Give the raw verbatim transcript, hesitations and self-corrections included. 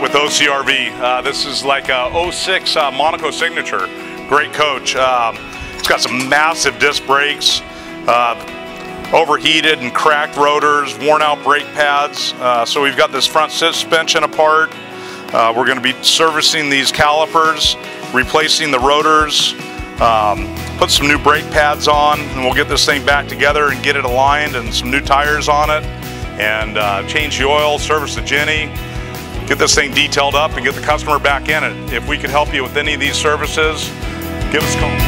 with O C R V. Uh, this is like a oh six uh, Monaco Signature. Great coach. Um, it's got some massive disc brakes, uh, overheated and cracked rotors, worn out brake pads. Uh, so we've got this front suspension apart. Uh, we're going to be servicing these calipers, replacing the rotors, um, put some new brake pads on, and we'll get this thing back together and get it aligned, and some new tires on it, and uh, change the oil, service the Jenny, get this thing detailed up and get the customer back in it. If we can help you with any of these services, give us a call.